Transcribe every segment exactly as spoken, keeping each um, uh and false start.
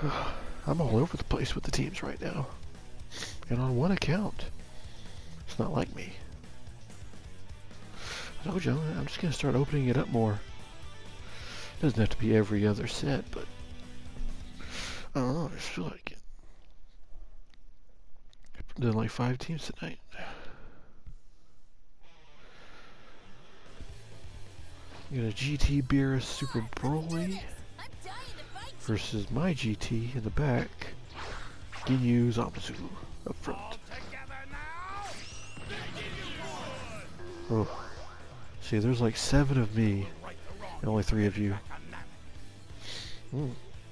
I'm all over the place with the teams right now. And on one account. It's not like me. I told you, I'm just going to start opening it up more. It doesn't have to be every other set, but I don't know, I just feel like it. I've done like five teams tonight. You got a G T Beerus Super Broly versus my G T in the back. Ginyu Zamasu up front. Oh, see, there's like seven of me and only three of you. Hmm.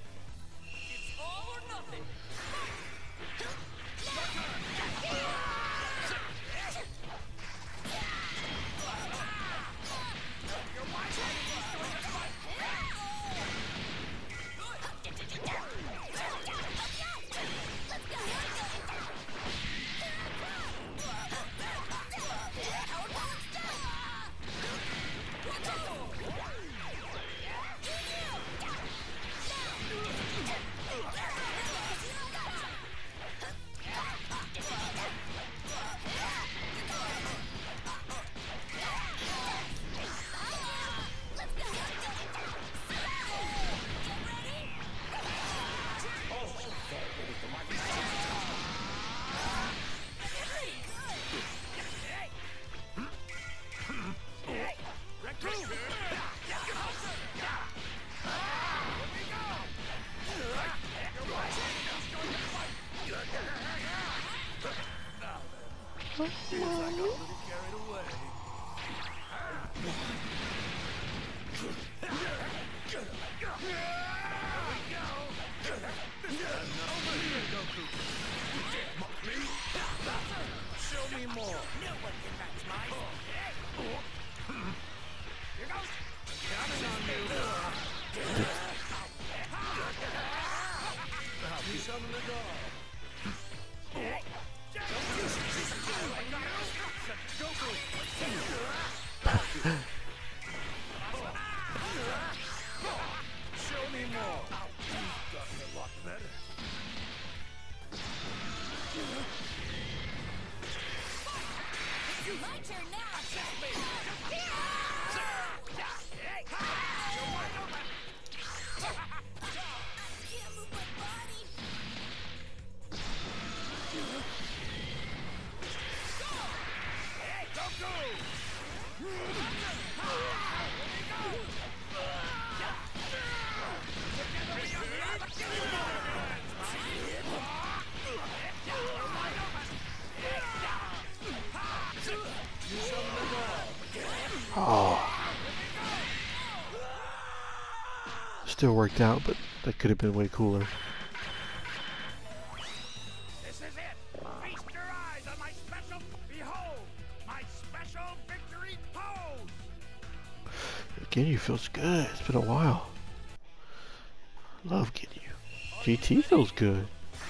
Oh. Still worked out, but that could have been way cooler. This is it. Feast your eyes on my special. Behold, my special victory pose. Ginyu feels good. It's been a while. Love Ginyu. G T feels good.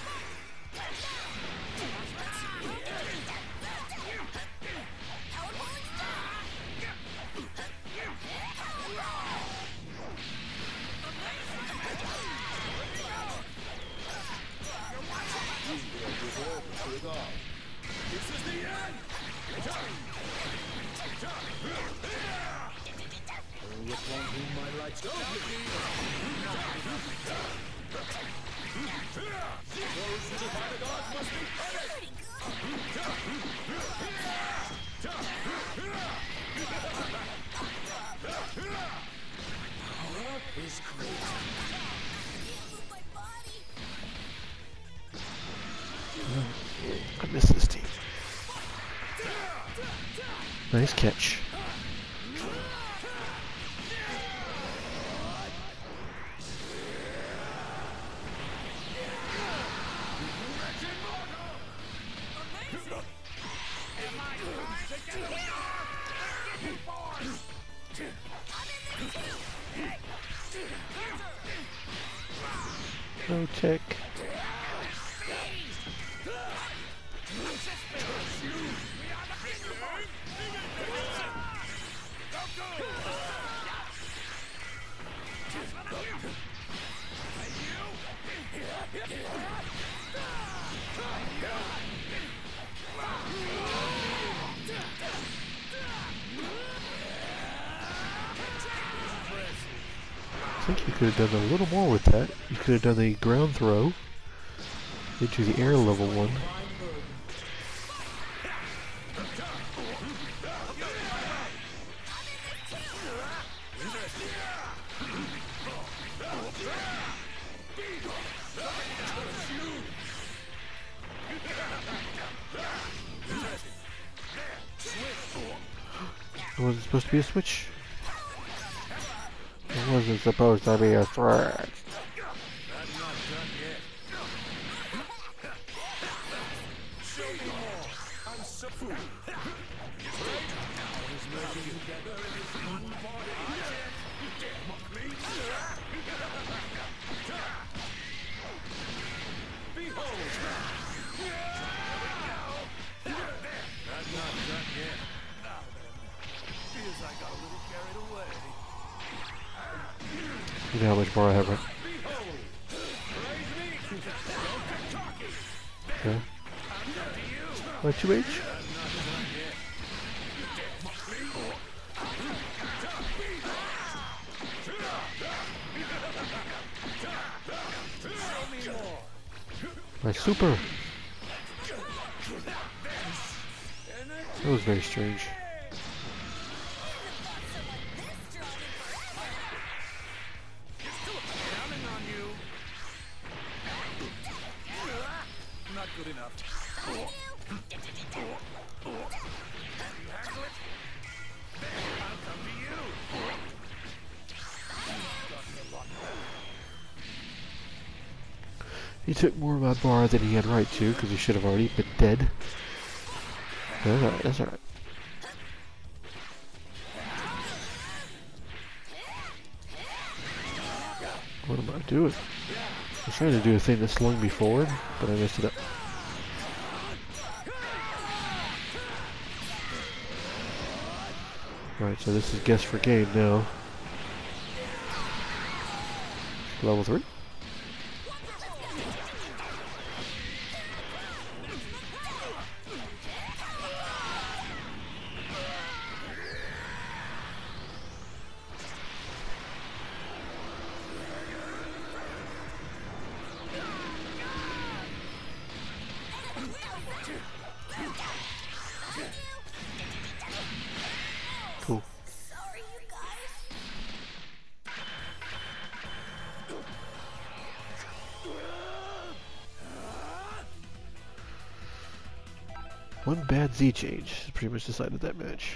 I miss this team. Nice catch. No tech. I think you could have done a little more with that. You could have done the ground throw into the air level one. It wasn't supposed to be a switch. It wasn't supposed to be a switch. You know how much more I have, right? Okay. My two H? My super! That was very strange. He took more of my bar than he had right to, because he should have already been dead. That's alright, that's alright. What am I doing? I was trying to do a thing that slung me forward, but I messed it up. Alright, so this is guess for game now. Level three. Cool. One bad Z change pretty much decided that match.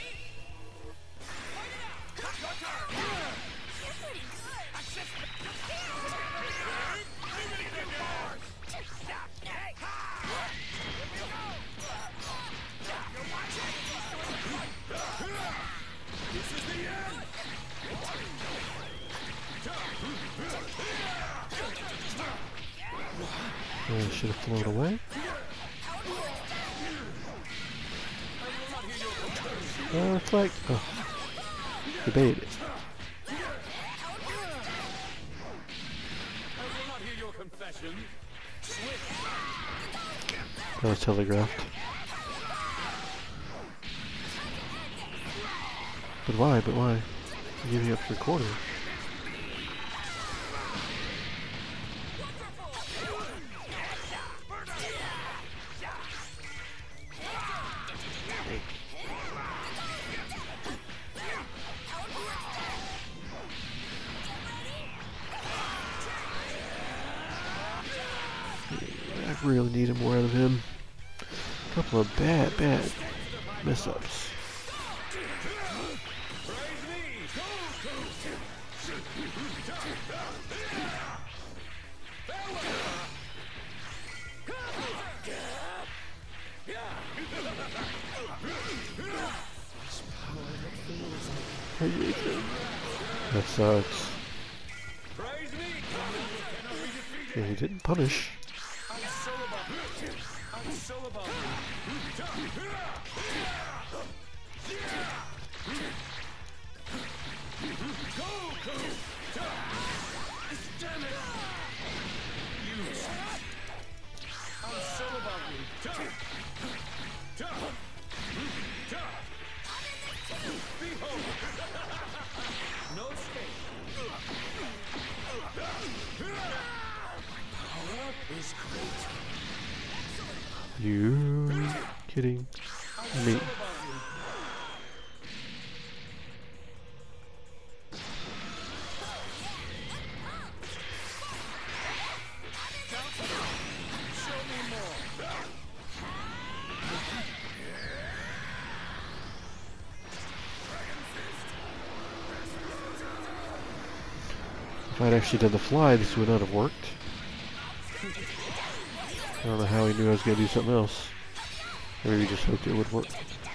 I should have flown away. Uh, reflect. Oh. Debate it. That was telegraphed. But why? But why? I'm giving up your corner. I really need more out of him. A couple of bad, bad mess-ups. That sucks. Yeah, he didn't punish. No escape. Power is great. You kidding me? If I'd actually done the fly, this would not have worked. I don't know how he knew I was going to do something else. Or maybe he just hoped it would work.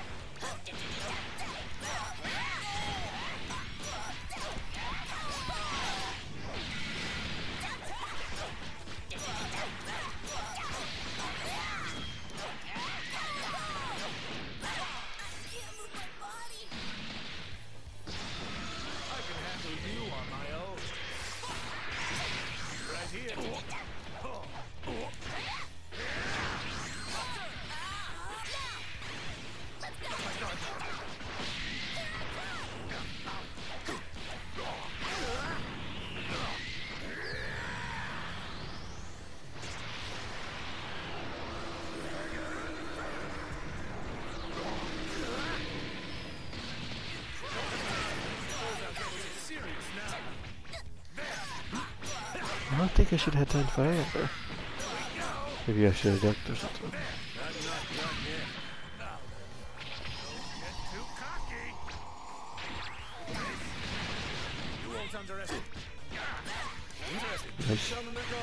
I don't think I should have had time to fight out there. Maybe I should have ducked or something. Nice.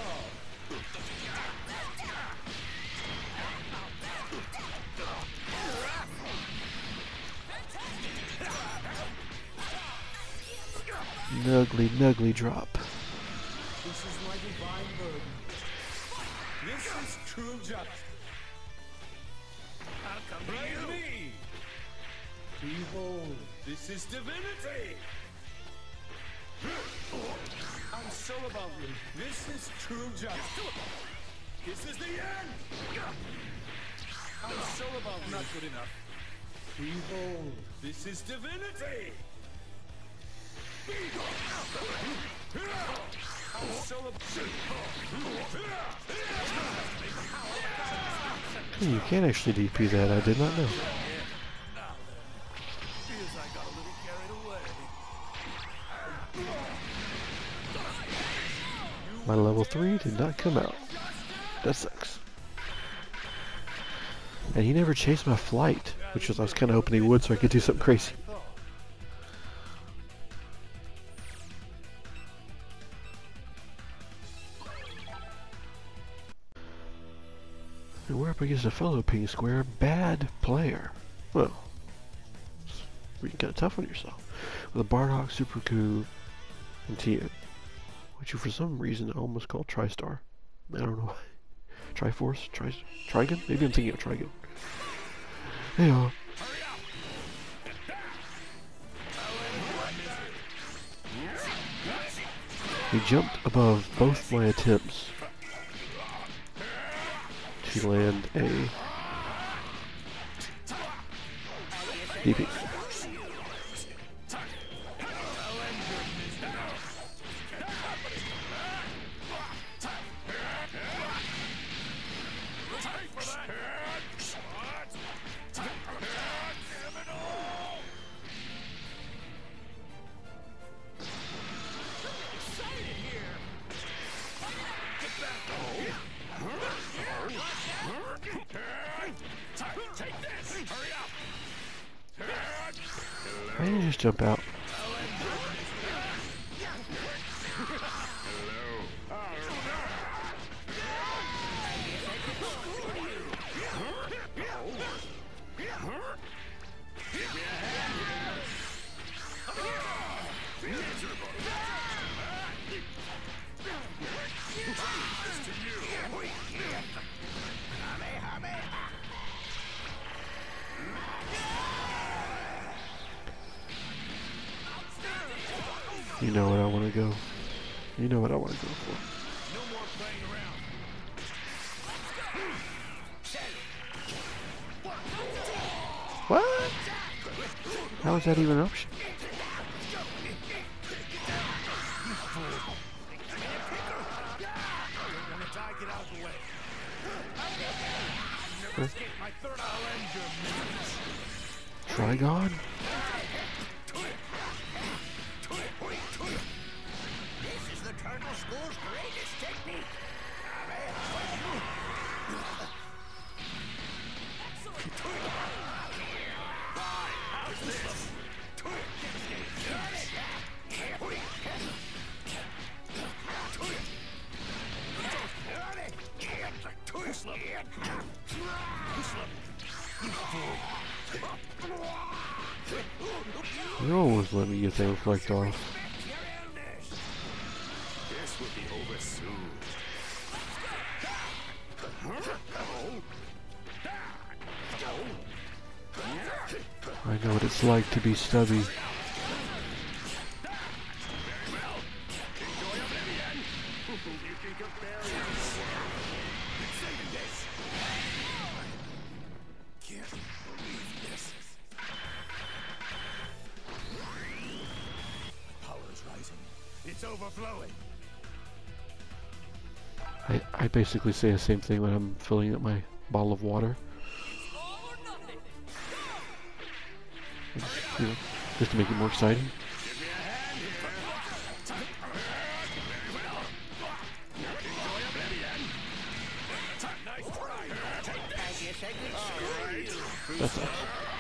Nuggly, nuggly drop. This is my divine burden. This is true justice. I'll come to you. Me. Behold, this is divinity. I'm so about you. This is true justice. This is the end. I'm so about you. Not good enough. Behold, this is divinity. You can actually D P that, I did not know. My level three did not come out. That sucks. And he never chased my flight, which was I was kind of hoping he would so I could do something crazy. And we're up against a fellow Pink Square bad player. Well, you got tough on yourself. With a Bardock, Super Coup, and Tien, which you for some reason almost called TriStar. I don't know why. Triforce? Tri Trigun? Maybe I'm thinking of Trigun. Hey, uh. He jumped above both my attempts to land a D P. Why didn't you just jump out? You know what I want to go. You know what I want to go for. No more playing around. How is that even an option? Trigon? This is the Turtle School's greatest technique. How's this? You always let me get that reflect off. This will be over soon. I know what it's like to be stubby. It's overflowing. I, I basically say the same thing when I'm filling up my bottle of water. Just, you know, just to make it more exciting. That sucks.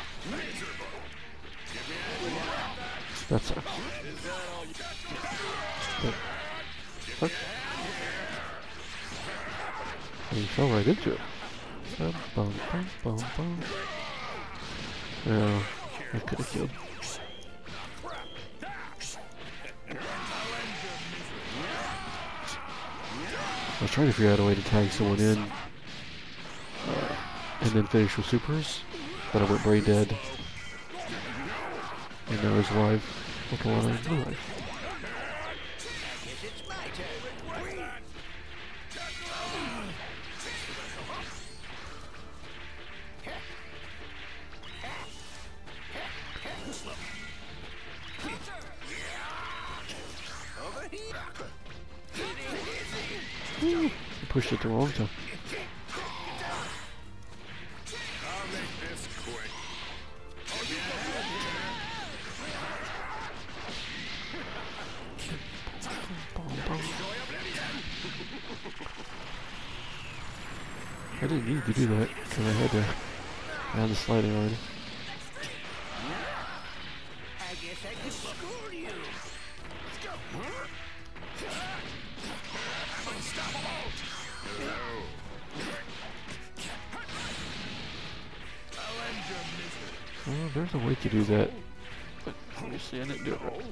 That sucks. That sucks. And he fell right into it. Bum, bum, bum, bum, bum. Yeah, I could have killed. I was trying to figure out a way to tag someone in uh, and then finish with supers, but I went brain dead. And now he's alive with a lot of blue life. Ooh, I pushed it the wrong time. I'll make this quick. I didn't need to do that because I had to. I had the sliding already. I guess I could school you. Let's go. I'm unstoppable. Hello. I'll end your misery. Well, there's a way to do that. But let me see, I didn't do it right.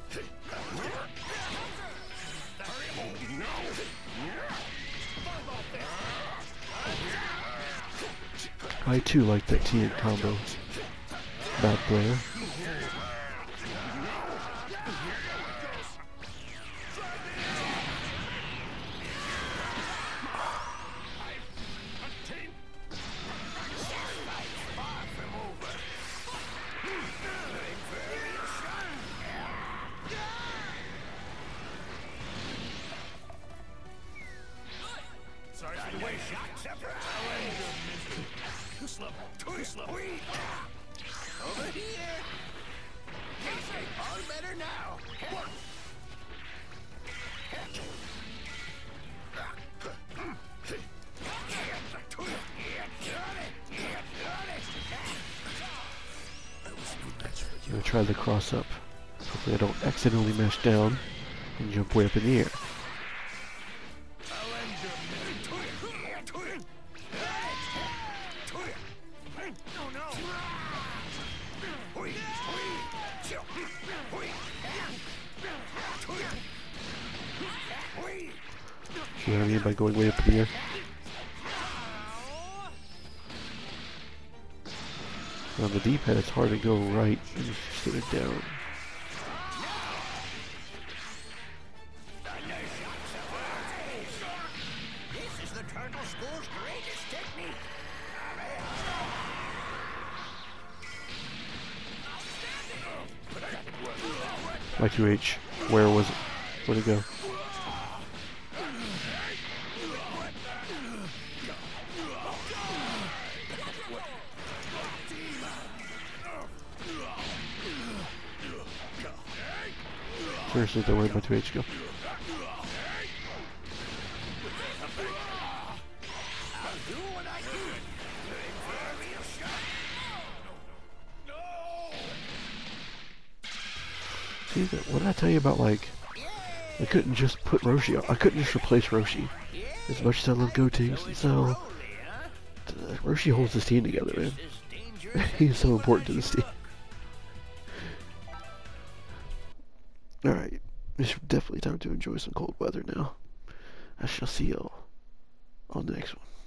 I too like that T N combo. Bad player. Sorry for the way shot separate. Too slow. Too slow. Over here. All better now. I'm gonna try the cross up. Hopefully I don't accidentally mash down and jump way up in the air. You know what I mean by going way up in the air? On the D-pad it's hard to go right and just sit it down. This is the Turtle School's greatest technique. My two H. Where was it? Where'd it go? Seriously, though, where'd my two H go? See, that, what did I tell you about, like, I couldn't just put Roshi on. I couldn't just replace Roshi. As much as I love goatees, and so, uh, Roshi holds this team together, man. He's so important to this team. Alright, it's definitely time to enjoy some cold weather now. I shall see y'all on the next one.